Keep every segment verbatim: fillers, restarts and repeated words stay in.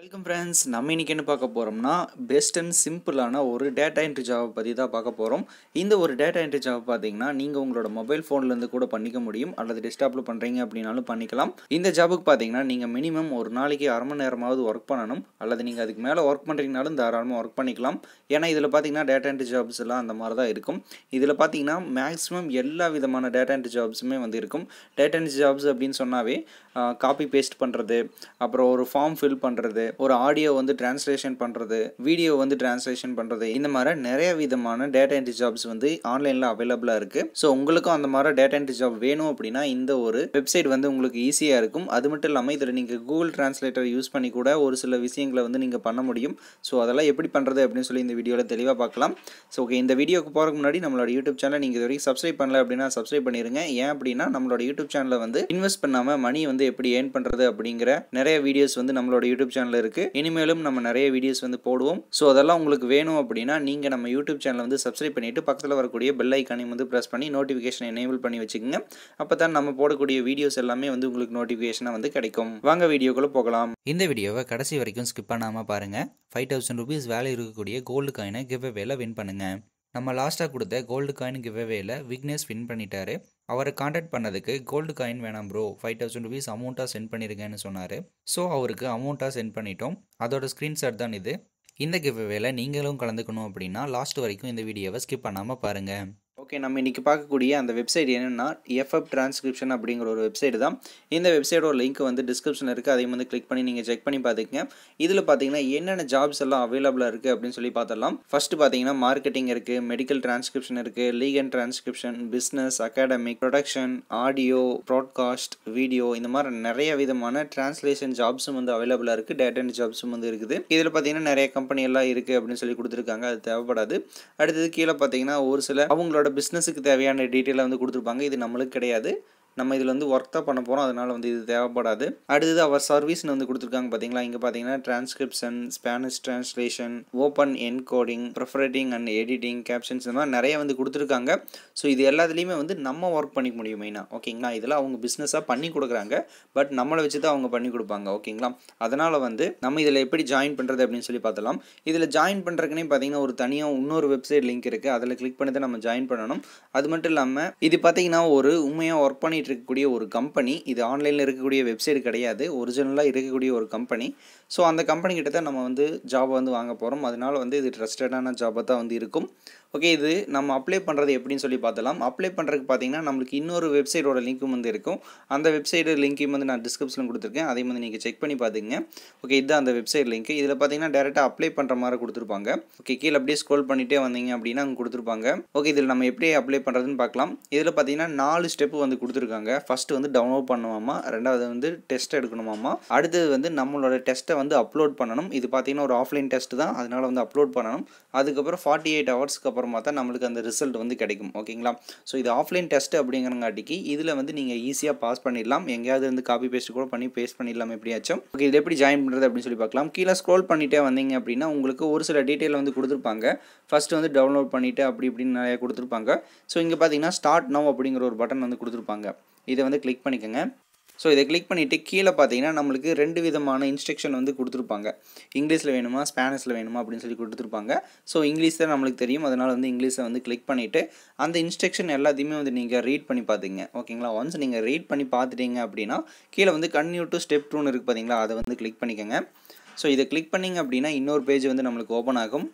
Welcome friends. நம்ம இன்னைக்கு என்ன பார்க்க போகிறோம்னா பெஸ்ட் அண்ட் சிம்பிளான ஒரு டேட்டா என்ட்ரி ஜாப் பற்றி தான் பார்க்க போகிறோம். இந்த ஒரு டேட்டா என்ட்ரி ஜாப் பார்த்தீங்கன்னா நீங்கள் உங்களோட மொபைல் ஃபோன்லேருந்து கூட பண்ணிக்க முடியும், அல்லது டெஸ்க்டாப்பில் பண்ணுறீங்க அப்படின்னாலும் பண்ணிக்கலாம். இந்த ஜாபுக்கு பார்த்தீங்கன்னா நீங்கள் மினிமம் ஒரு நாளைக்கு அரை மணி நேரமாவது ஒர்க் பண்ணணும், அல்லது நீங்கள் அதுக்கு மேலே ஒர்க் பண்ணுறீங்கனாலும் தாராளமாக ஒர்க் பண்ணிக்கலாம். ஏன்னா இதில் பார்த்தீங்கன்னா டேட்டா என்ட்ரி ஜாப்ஸ் எல்லாம் அந்த மாதிரி தான் இருக்கும். இதில் பார்த்தீங்கன்னா மேக்ஸிமம் எல்லா விதமான டேட்டா என்ட்ரி ஜாப்ஸுமே வந்து இருக்கும். டேட்டா என்ட்ரி ஜாப்ஸ் அப்படின்னு சொன்னாவே காப்பி பேஸ்ட் பண்ணுறது, அப்புறம் ஒரு ஃபார்ம் ஃபில் பண்ணுறது, ஒரு ஆடியோ வந்து டிரான்ஸ்லேஷன் பண்ணுறது, வீடியோ வந்து டிரான்ஸ்லேஷன் பண்ணுறது, இந்த மாதிரி நிறைய விதமான டேட்டா என்ட்ரி ஜாப்ஸ் வந்து ஆன்லைனில் அவைலபிளாக இருக்குது. ஸோ உங்களுக்கும் அந்த மாதிரி டேட்டா என்ட்ரி ஜாப் வேணும் அப்படின்னா இந்த ஒரு வெப்சைட் வந்து உங்களுக்கு ஈஸியாக இருக்கும். அது மட்டும் இல்லாமல் இதில் நீங்கள் கூகுள் டிரான்ஸ்லேட்டர் யூஸ் பண்ணி கூட ஒரு சில விஷயங்களை வந்து நீங்கள் பண்ண முடியும். ஸோ அதெல்லாம் எப்படி பண்ணுறது அப்படின்னு சொல்லி இந்த வீடியோவில் தெளிவாக பார்க்கலாம். ஸோ ஓகே, இந்த வீடியோக்கு போகிறதுக்கு முன்னாடி நம்மளோட யூடியூப் சேனல் நீங்கள் இது வரைக்கும் சப்ஸ்கிரைப் பண்ணல அப்படின்னா சப்ஸ்கிரைப் பண்ணிடுங்க. ஏன் அப்படின்னா நம்மளோட யூடியூப் சேனலில் வந்து இன்வெஸ்ட் பண்ணாமல் மணி வந்து எப்படி ஏர்ன் பண்ணுறது அப்படிங்கிற நிறைய வீடியோஸ் வந்து நம்மளோட யூடியூப் சேனலில் இருக்குது. இனிமேலும் நம்ம நிறைய வீடியோஸ் வந்து போடுவோம். ஸோ அதெல்லாம் உங்களுக்கு வேணும் அப்படின்னா நீங்கள் நம்ம யூடியூப் சேனலை வந்து சப்ஸ்கிரைப் பண்ணிவிட்டு பக்கத்தில் வரக்கூடிய பெல் ஐக்கானையும் வந்து ப்ரெஸ் பண்ணி நோட்டிஃபிகேஷன் எனேபிள் பண்ணி வச்சுக்கோங்க. அப்போ தான் நம்ம போடக்கூடிய வீடியோஸ் எல்லாமே வந்து உங்களுக்கு நோட்டிஃபிகேஷனாக வந்து கிடைக்கும். வாங்க வீடியோக்குள்ளே போகலாம். இந்த வீடியோவை கடைசி வரைக்கும் ஸ்கிப் பண்ணாமல் பாருங்கள். ஃபைவ் தௌசண்ட் ருபீஸ் வேல்யூ இருக்கக்கூடிய கோல்டு காயினை கிவ் அவேல வின் பண்ணுங்கள். நம்ம லாஸ்ட்டாக கொடுத்த கோல்டு காயின் கிவ் அவேல விக்னேஷ் வின் பண்ணிட்டாரு. அவரை காண்டாக்ட் பண்ணதுக்கு கோல்டு காயின் வேணாம் ப்ரோ, ஃபைவ் தௌசண்ட் ருபீஸ் அமௌண்ட்டாக சென்ட் பண்ணியிருக்கேன்னு சொன்னார். ஸோ அவருக்கு அமௌண்ட்டாக சென்ட் பண்ணிட்டோம். அதோட ஸ்க்ரீன்ஷாட் தான் இது. இந்த கிவ் அவேல நீங்களும் கலந்துக்கணும் அப்படின்னா லாஸ்ட் வரைக்கும் இந்த வீடியோவை ஸ்கிப் பண்ணாமல் பாருங்கள். ஓகே, நம்ம இன்றைக்கி பார்க்கக்கூடிய அந்த வெப்சைட் என்னென்னா எஃப்எஃப் டிரான்ஸ்கிரிப்ஷன் அப்படிங்கிற ஒரு வெப்சைட் தான். இந்த வெப்சைட்டோட லிங்க் வந்து டிஸ்கிரிப்ஷனில் இருக்குது. அதையும் வந்து கிளிக் பண்ணி நீங்கள் செக் பண்ணி பார்த்துக்கங்க. இதில் பார்த்தீங்கன்னா என்னென்ன ஜாப்ஸ் எல்லாம் அவைலபிளாக இருக்குது அப்படின்னு சொல்லி பார்த்துடலாம். ஃபஸ்ட்டு பார்த்தீங்கன்னா மார்க்கெட்டிங் இருக்குது, மெடிக்கல் டிரான்ஸ்கிரிப்ஷன் இருக்குது, legal transcription, business, academic, production, audio, broadcast, video, இந்த மாதிரி நிறைய விதமான டிரான்ஸ்லேஷன் ஜாப்ஸும் வந்து அவைலபிளாக இருக்குது. டேட்டா என்ட்ரி ஜாப்ஸும் வந்து இருக்குது. இதில் பார்த்தீங்கன்னா நிறைய கம்பெனி எல்லாம் இருக்குது அப்படின்னு சொல்லி கொடுத்துருக்காங்க. அது தேவைப்படாது. அடுத்தது கீழே பார்த்தீங்கன்னா ஒரு சில அவங்களோட பிஸ்னஸுக்கு தேவையான டீட்டெயிலாக வந்து கொடுத்துருப்பாங்க. இது நம்மளுக்கு கிடையாது. நம்ம இதில் வந்து ஒர்க் தான் பண்ண போகிறோம், அதனால் வந்து இது தேவைப்படாது. அடுத்தது அவர் சர்வீஸ்னு வந்து கொடுத்துருக்காங்க பார்த்தீங்களா. இங்கே பார்த்தீங்கன்னா transcription, Spanish translation, open encoding, proofreading and editing, captions, இந்த மாதிரி நிறைய வந்து கொடுத்துருக்காங்க. ஸோ இது எல்லாத்துலேயுமே வந்து நம்ம ஒர்க் பண்ணிக்க முடியும் மெயினாக. ஓகேங்களா, இதெல்லாம் அவங்க பிஸ்னஸாக பண்ணி கொடுக்குறாங்க, பட் நம்மளை வச்சு தான் அவங்க பண்ணி கொடுப்பாங்க. ஓகேங்களா, அதனால் வந்து நம்ம இதில் எப்படி ஜாயின் பண்ணுறது அப்படின்னு சொல்லி பார்த்தலாம். இதில் ஜாயின் பண்ணுறதுக்குனே பார்த்தீங்கன்னா ஒரு தனியாக இன்னொரு வெப்சைட் லிங்க் இருக்குது. அதில் கிளிக் பண்ணி தான் நம்ம ஜாயின் பண்ணணும். அது மட்டும் இல்லாமல் இது பார்த்தீங்கன்னா ஒரு உண்மையாக ஒர்க் பண்ணி இருக்கக்கூடிய ஒரு கம்பெனி. இது ஆன்லைனில் இருக்கக்கூடிய வெப்சைட் கிடையாது, ஒரிஜினலாக இருக்கக்கூடிய ஒரு கம்பெனி. ஸோ அந்த கம்பெனி கிட்ட தான் நம்ம வந்து ஜாப் வந்து வாங்க போகிறோம். அதனால வந்து இது ட்ரஸ்டடான ஜாபாக தான் வந்து இருக்கும். ஓகே, இது நம்ம அப்ளை பண்ணுறது எப்படின்னு சொல்லி பார்த்தலாம். அப்ளை பண்ணுறதுக்கு பார்த்தீங்கன்னா நம்மளுக்கு இன்னொரு வெப்சைட்டோட லிங்க்கும் வந்து இருக்கும். அந்த வெப்சைட் லிங்க்கையும் வந்து நான் டிஸ்கிரிப்ஷனில் கொடுத்துருக்கேன். அதையும் வந்து நீங்கள் செக் பண்ணி பார்த்துங்க. ஓகே, இதுதான் அந்த வெப்சைட் லிங்க். இதில் பார்த்தீங்கன்னா டேரெக்டாக அப்ளை பண்ணுற மாதிரி கொடுத்துருப்பாங்க. ஓகே, கீழே அப்படியே ஸ்க்ரோல் பண்ணிகிட்டே வந்தீங்க அப்படின்னா அங்கே கொடுத்துருப்பாங்க. ஓகே, இதில் நம்ம எப்படி அப்ளை பண்ணுறதுன்னு பார்க்கலாம். இதில் பார்த்தீங்கன்னா நாலு ஸ்டெப்பு வந்து கொடுத்துருக்காங்க. ஃபஸ்ட்டு வந்து டவுன்லோட் பண்ணுவாமா, ரெண்டாவது வந்து டெஸ்ட் எடுக்கணுமாமா, அடுத்தது வந்து நம்மளோட டெஸ்ட்டை வந்து அப்லோட் பண்ணணும். இது பார்த்தீங்கன்னா ஒரு ஆஃப்லைன் டெஸ்ட் தான், அதனால் வந்து அப்லோட் பண்ணணும். அதுக்கப்புறம் ஃபார்ட்டி எயிட் ஹவர்ஸ்க்கு அப்புறமா தான் நம்மளுக்கு அந்த ரிசல்ட் வந்து கிடைக்கும். ஓகேங்களா, ஸோ இது ஆஃப்லைன் டெஸ்ட் அப்படிங்கிறங்காட்டிக்கு இதில் வந்து நீங்கள் ஈஸியாக பாஸ் பண்ணிடலாம். எங்கேயாவது வந்து காப்பி பேஸ்ட் கூட பண்ணி பேஸ்ட் பண்ணிடலாம் எப்படியாச்சும். ஓகே, இது எப்படி ஜாயின் பண்ணுறது அப்படின்னு சொல்லி பார்க்கலாம். கீழே ஸ்க்ரோல் பண்ணிட்டே வந்தீங்க அப்படின்னா உங்களுக்கு ஒரு சில டீட்டெயில் வந்து கொடுத்துருப்பாங்க. ஃபஸ்ட்டு வந்து டவுன்லோட் பண்ணிவிட்டு அப்படி இப்படின்னு நிறைய கொடுத்துருப்பாங்க. ஸோ இங்கே பார்த்தீங்கன்னா ஸ்டார்ட் நவ் அப்படிங்கிற ஒரு பட்டன் வந்து கொடுத்துருப்பாங்க. இதை வந்து கிளிக் பண்ணிக்கோங்க. ஸோ இதை கிளிக் பண்ணிவிட்டு கீழே பார்த்தீங்கன்னா நம்மளுக்கு ரெண்டு விதமான இன்ஸ்ட்ரக்ஷன் வந்து கொடுத்துருப்பாங்க. இங்கிலீஷில் வேணுமா, ஸ்பானிஷில் வேணுமா அப்படின்னு சொல்லி கொடுத்துருப்பாங்க. ஸோ இங்கிலீஷ் தான் நம்மளுக்கு தெரியும், அதனால் வந்து இங்கிலீஷை வந்து கிளிக் பண்ணிவிட்டு அந்த இன்ஸ்ட்ரக்ஷன் எல்லாத்தையுமே வந்து நீங்கள் ரீட் பண்ணி பார்த்துங்க. ஓகேங்களா, ஒன்ஸ் நீங்கள் ரீட் பண்ணி பார்த்துட்டீங்க அப்படின்னா கீழே வந்து கன்டினியூ டு ஸ்டெப் டூன்னு இருக்குது பார்த்தீங்களா, அதை வந்து கிளிக் பண்ணிக்கோங்க. ஸோ இதை கிளிக் பண்ணிங்க அப்படின்னா இன்னொரு பேஜ் வந்து நம்மளுக்கு ஓப்பன் ஆகும்.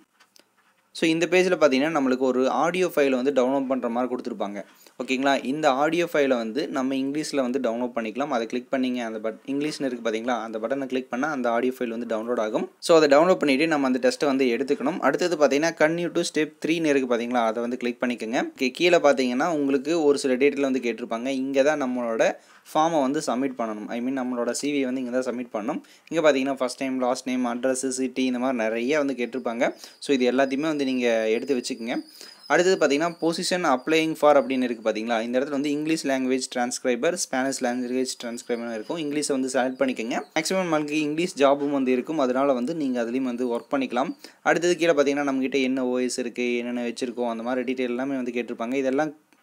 ஸோ இந்த பேஜில் பார்த்தீங்கன்னா நம்மளுக்கு ஒரு ஆடியோ ஃபைலை வந்து டவுன்லோட் பண்ணுற மாதிரி கொடுத்துருப்பாங்க. ஓகேங்களா, இந்த ஆடியோ ஃபைலை வந்து நம்ம இங்கிலீஷில் வந்து டவுன்லோட் பண்ணிக்கலாம். அதை கிளிக் பண்ணிங்க, அந்த பட் இங்கிலீஷ்னு இருக்குது பார்த்தீங்களா, அந்த பட்டனை கிளிக் பண்ணால் அந்த ஆடியோ ஃபைல் வந்து டவுன்லோட் ஆகும். ஸோ அதை டவுன்லோட் பண்ணிவிட்டு நம்ம அந்த டெஸ்ட்டை வந்து எடுத்துக்கணும். அடுத்தது பார்த்தீங்கன்னா கன்டினியூ டு ஸ்டெப் த்ரீன்னு இருக்குது பார்த்தீங்களா, அதை வந்து கிளிக் பண்ணிக்கோங்க. கீழே பார்த்தீங்கன்னா உங்களுக்கு ஒரு சில டீட்டெயில் வந்து கேட்டிருப்பாங்க. இங்கே தான் நம்மளோட ஃபார்மை வந்து சப்மிட் பண்ணணும். ஐ மீன் நம்மளோட சிவி வந்து இங்கே தான் சப்மிட் பண்ணணும். இங்கே பார்த்தீங்கன்னா first name, last name, address, city, இந்த மாதிரி நிறைய வந்து கேட்டிருப்பாங்க. ஸோ இது எல்லாத்தையுமே வந்து நீங்கள் எடுத்து வச்சுக்கோங்க. அடுத்தது பார்த்தீங்கன்னா பொசிஷன் அப்ளையிங் ஃபார் அப்படின்னு இருக்குது பார்த்தீங்களா, இந்த இடத்துல வந்து English language transcriber, Spanish language transcriber இருக்கும். இங்கிலீஷை வந்து செலக்ட் பண்ணிக்கோங்க. மேக்ஸிமம் நம்மளுக்கு இங்கிலீஷ் ஜாபும் வந்து இருக்கும், அதனால் வந்து நீங்கள் அதுலேயும் வந்து ஒர்க் பண்ணிக்கலாம். அடுத்தது கீழே பார்த்தீங்கன்னா நம்மகிட்ட என்ன ஓஎஸ் இருக்குது, என்னென்ன வச்சுருக்கோம், அந்த மாதிரி டீட்டெயில் எல்லாமே வந்து கேட்டிருப்பாங்க. இதெல்லாம்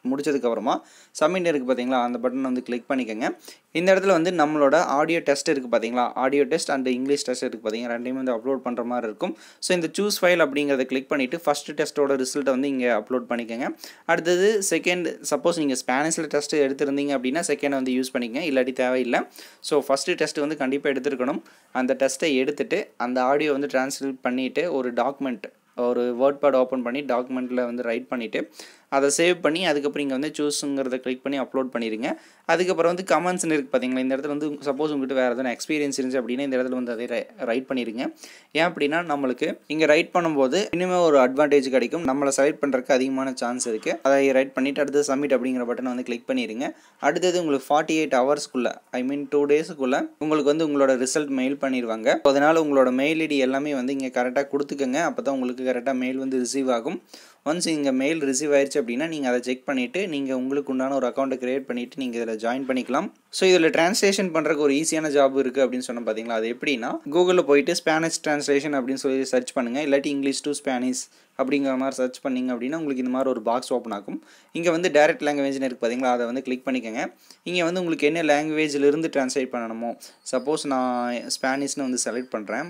முடிச்சதுக்கப்புறமா சப்மிட் இருக்குது பார்த்தீங்களா, அந்த பட்டனை வந்து கிளிக் பண்ணிக்கோங்க. இந்த இடத்துல வந்து நம்மளோட ஆடியோ டெஸ்ட் இருக்குது பார்த்தீங்களா, audio test and English test இருக்குது பார்த்தீங்கன்னா ரெண்டையுமே வந்து அப்லோட் பண்ணுற மாதிரி இருக்கும். ஸோ இந்த சூஸ் ஃபைல் அப்படிங்கிறத கிளிக் பண்ணிவிட்டு ஃபஸ்ட்டு டெஸ்ட்டோட ரிசல்ட்டை வந்து இங்கே அப்லோட் பண்ணிக்கோங்க. அடுத்தது செகண்ட், சப்போஸ் நீங்கள் ஸ்பானிஷில் டெஸ்ட்டு எடுத்திருந்தீங்க அப்படின்னா செகண்டை வந்து யூஸ் பண்ணிக்கங்க, இல்லாட்டி தேவையில்லை. ஸோ ஃபஸ்ட்டு டெஸ்ட்டு வந்து கண்டிப்பாக எடுத்துருக்கணும். அந்த டெஸ்ட்டை எடுத்துகிட்டு அந்த ஆடியோ வந்து ட்ரான்ஸ்லேட் பண்ணிவிட்டு ஒரு டாக்குமெண்ட், ஒரு வேர்ட் பேட் ஓப்பன் பண்ணி டாக்குமெண்ட்டில் வந்து ரைட் பண்ணிவிட்டு அதை சேவ் பண்ணி அதுக்கப்புறம் இங்கே வந்து சூஸுங்கிறத கிளிக் பண்ணி அப்லோட் பண்ணிடுங்க. அதுக்கப்புறம் வந்து கமெண்ட்ஸ்னு இருக்குது பார்த்தீங்களா, இந்த இடத்துல வந்து சப்போஸ் உங்கள்கிட்ட வேறு எதுவும் எக்ஸ்பீரியன்ஸ் இருந்துச்சு அப்படின்னா இந்த இடத்துல வந்து அதை ரைட் பண்ணிடுங்க. ஏன் அப்படின்னா நம்மளுக்கு இங்கே ரைட் பண்ணும்போது இனிமேல் ஒரு அட்வான்டேஜ் கிடைக்கும், நம்மளை செலக்ட் பண்ணுறதுக்கு அதிகமான சான்ஸ் இருக்குது. அதை ரைட் பண்ணிவிட்டு அடுத்து சப்மிட் அப்படிங்கிற பட்டனை வந்து கிளிக் பண்ணிடுங்க. அடுத்தது உங்களுக்கு ஃபார்ட்டி எயிட் ஹவர்ஸ்க்குள்ளே ஐ மீன் டூ டேஸுக்குள்ளே உங்களுக்கு வந்து உங்களோட ரிசல்ட் மெயில் பண்ணிடுவாங்க. அதனால் உங்களோட மெயில் ஐடி எல்லாமே வந்து இங்கே கரெக்டாக கொடுத்துக்கோங்க, அப்போ தான் உங்களுக்கு கரெக்டாக மெயில் வந்து ரிசீவ் ஆகும். ஒன்ஸ் இங்கே மெயில் ரிசீவ் ஆயிடுச்சு அப்படின்னா நீங்கள் அதை செக் பண்ணிவிட்டு நீங்கள் உங்களுக்கு உண்டான ஒரு அக்கௌண்ட்டை க்ரியேட் பண்ணிவிட்டு நீங்கள் இதில் ஜாயின் பண்ணிக்கலாம். ஸோ இதில் ட்ரான்ஸ்லேஷன் பண்ணுறதுக்கு ஒரு ஈஸியான ஜாப் இருக்குது அப்படின்னு சொன்னால் பார்த்தீங்களா, அது எப்படின்னா கூகுளில் போயிட்டு ஸ்பானிஷ் ட்ரான்ஸ்லேஷன் அப்படின்னு சொல்லி சர்ச் பண்ணுங்கள், இல்லாட்டி இங்கிலீஷ் டு ஸ்பானிஷ் அப்படிங்கிற மாதிரி சர்ச் பண்ணிங்க அப்படின்னா உங்களுக்கு இந்த மாதிரி ஒரு பாக்ஸ் ஓப்பன் ஆகும். இங்கே வந்து டைரக்ட் லாங்குவேஜ்னு இருக்குது பார்த்தீங்களா, அதை வந்து கிளிக் பண்ணிக்கோங்க. இங்கே வந்து உங்களுக்கு என்ன லாங்குவேஜிலிருந்து ட்ரான்ஸ்லேட் பண்ணணுமோ, சப்போஸ் நான் ஸ்பானிஷ்னு வந்து செலக்ட் பண்ணுறேன்,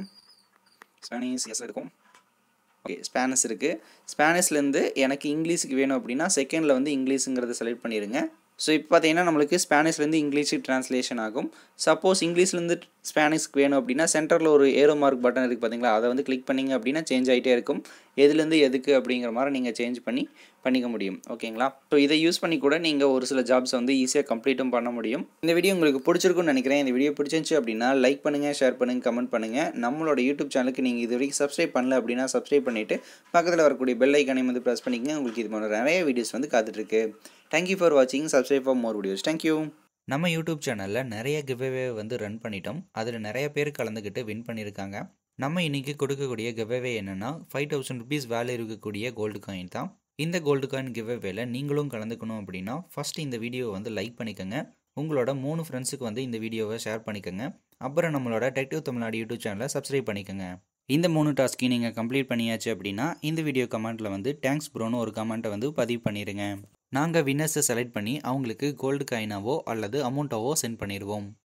ஸ்பானிஷ் எஸ் இருக்கும். ஓகே, ஸ்பானிஷ் இருக்குது. ஸ்பானிஷ்லேருந்து எனக்கு இங்கிலீஷுக்கு வேணும் அப்படின்னா செகண்டில் வந்து இங்கிலீஷுங்கிறத செலக்ட் பண்ணிடுங்க. ஸோ இப்போ பார்த்தீங்கன்னா நம்மளுக்கு ஸ்பானிஷ்லேருந்து இங்கிலீஷுக்கு ட்ரான்ஸ்லேஷன் ஆகும். சப்போஸ் இங்கிலீஷ்லேருந்து ஸ்பானிஷ்க்கு வேணும் அப்படின்னா சென்டரில் ஒரு ஏரோ மார்க் பட்டன் இருக்குது பார்த்தீங்களா, அதை வந்து கிளிக் பண்ணிங்க அப்படின்னா சேஞ்ச் ஆகிட்டே இருக்கும், எதுலேருந்து எதுக்கு அப்படிங்கிற மாதிரி நீங்கள் சேஞ்ச் பண்ணி பண்ணிக்க முடியும். ஓகேங்களா, ஸோ இதை யூஸ் பண்ணி கூட நீங்கள் ஒரு சில ஜாப்ஸ் வந்து ஈஸியாக கம்ப்ளீட்டும் பண்ண முடியும். இந்த வீடியோ உங்களுக்கு பிடிச்சிருக்குன்னு நினைக்கிறேன். இந்த வீடியோ பிடிச்சிருந்துச்சு அப்படின்னா லைக் பண்ணுங்கள், ஷேர் பண்ணுங்கள், கமெண்ட் பண்ணுங்கள். நம்மளோட யூடியூப் சேனலுக்கு நீங்கள் இது வரைக்கும் சப்ஸ்கிரைப் பண்ணல அப்படின்னா சப்ஸ்கிரைப் பண்ணிவிட்டு பக்கத்தில் வரக்கூடிய பெல் ஐக்கானையும் வந்து ப்ரெஸ் பண்ணிக்கங்க. உங்களுக்கு இது போன்ற நிறைய வீடியோஸ் வந்து காத்துட்ருக்கு. தேங்க்யூ ஃபார் வாட்சிங். Subscribe for more videos. Thank you. நம்ம யூடியூப் சேனலில் நிறைய கிவ்அவே வந்து ரன் பண்ணிட்டோம். அதில் நிறைய பேர் கலந்துக்கிட்டு வின் பண்ணியிருக்காங்க. நம்ம இன்றைக்கி கொடுக்கக்கூடிய கிவ்அவே என்னென்னா ஃபைவ் தௌசண்ட் ருபீஸ் வேல்யூ இருக்கக்கூடிய கோல்டு காயின் தான். இந்த கோல்டு காயின் கிவ்அவேல நீங்களும் கலந்துக்கணும் அப்படின்னா ஃபஸ்ட்டு இந்த வீடியோவை வந்து லைக் பண்ணிக்கோங்க, உங்களோட மூணு ஃப்ரெண்ட்ஸுக்கு வந்து இந்த வீடியோவை ஷேர் பண்ணிக்கோங்க, அப்புறம் நம்மளோட டெக்டிவ் தமிழ்நாடு யூடியூப் சேனலை சப்ஸ்கிரைப் பண்ணிக்கோங்க. இந்த மூணு டாஸ்க்கையும் நீங்கள் கம்ப்ளீட் பண்ணியாச்சு அப்படின்னா இந்த வீடியோ கமெண்ட்டில் வந்து தேங்க்ஸ் ப்ரோன்னு ஒரு கமெண்ட்டை வந்து பதிவு பண்ணிடுங்க. நாங்கள் வின்னர்ஸை செலக்ட் பண்ணி அவங்களுக்கு கோல்டு காயினாவோ அல்லது அமௌண்ட்டாவோ சென்ட் பண்ணிடுவோம்.